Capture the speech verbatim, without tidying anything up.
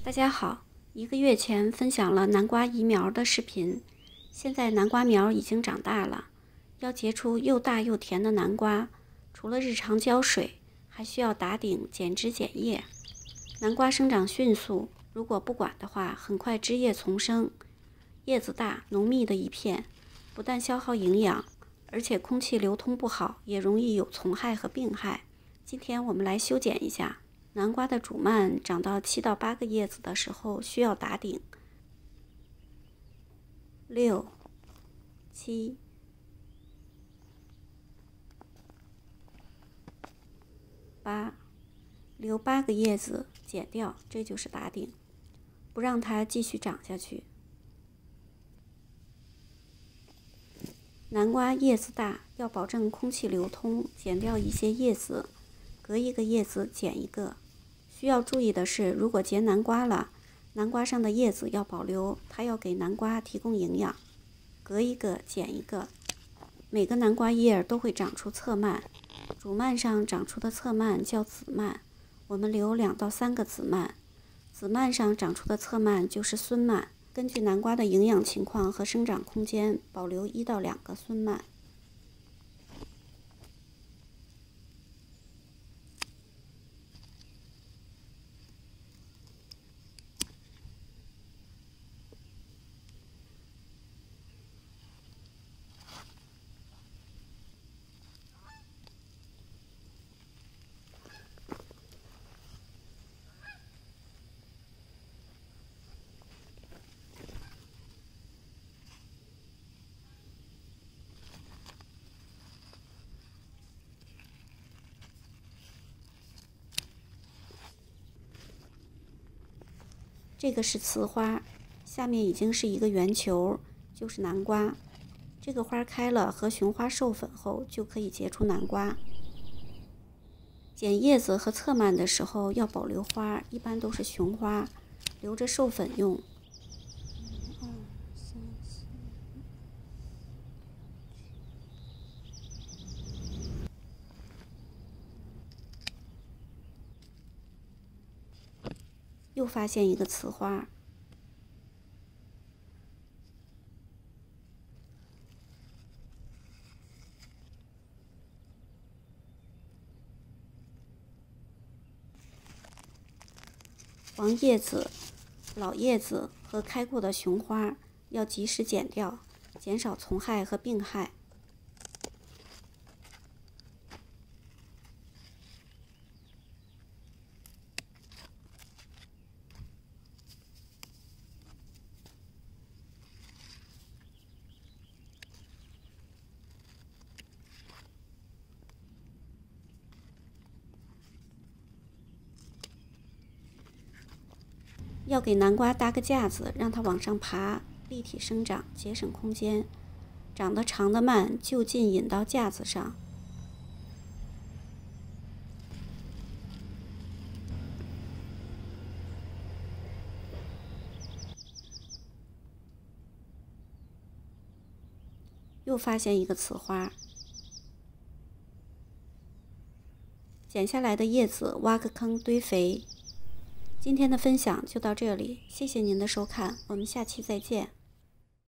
大家好，一个月前分享了南瓜移苗的视频，现在南瓜苗已经长大了，要结出又大又甜的南瓜，除了日常浇水，还需要打顶、剪枝、剪叶。南瓜生长迅速，如果不管的话，很快枝叶丛生，叶子大、浓密的一片，不但消耗营养，而且空气流通不好，也容易有虫害和病害。今天我们来修剪一下。南瓜的主蔓长到七到八个叶子的时候需要打顶。六、七、八，留八个叶子剪掉，这就是打顶，不让它继续长下去。南瓜叶子大，要保证空气流通，剪掉一些叶子，隔一个叶子剪一个。需要注意的是，如果结南瓜了，南瓜上的叶子要保留，它要给南瓜提供营养。隔一个剪一个。每个南瓜叶都会长出侧蔓，主蔓上长出的侧蔓叫子蔓，我们留两到三个子蔓。子蔓上长出的侧蔓就是孙蔓，根据南瓜的营养情况和生长空间，保留一到两个孙蔓。这个是雌花，下面已经是一个圆球，就是南瓜。这个花开了和雄花授粉后，就可以结出南瓜。剪叶子和侧蔓的时候要保留花，一般都是雄花，留着授粉用。又发现一个雌花，黄叶子、老叶子和开过的雄花要及时剪掉，减少虫害和病害。要给南瓜搭个架子，让它往上爬，立体生长，节省空间。长得长的蔓就近引到架子上。又发现一个雌花，剪下来的叶子挖个坑堆肥。今天的分享就到这里，谢谢您的收看，我们下期再见。